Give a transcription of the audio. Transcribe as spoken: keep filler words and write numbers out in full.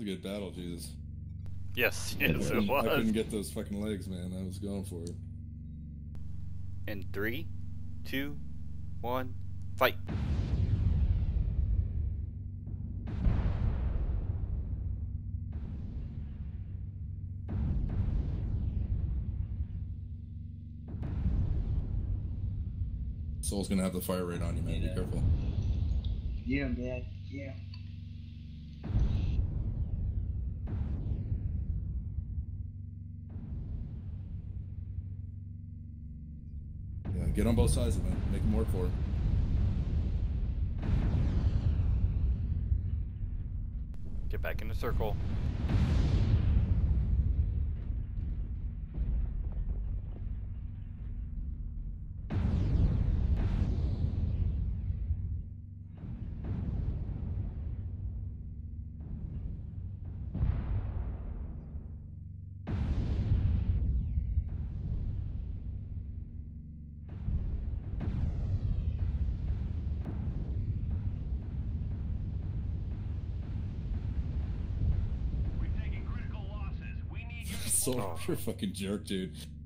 was a good battle, Jesus. Yes, I yes, it couldn't, I couldn't was. get those fucking legs, man. I was going for it. In three, two, one, fight. Soul's gonna have the fire rate on you, man. Yeah. Be careful. Get him, Dad. Get him. Yeah, get on both sides of him. Make him work for it. Get back in the circle. Soul, Oh. you're a fucking jerk, dude.